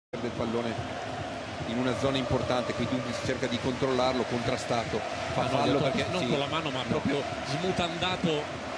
del pallone in una zona importante, quindi si cerca di controllarlo, contrastato, fa fallo perché non sì, con la mano ma proprio smutandato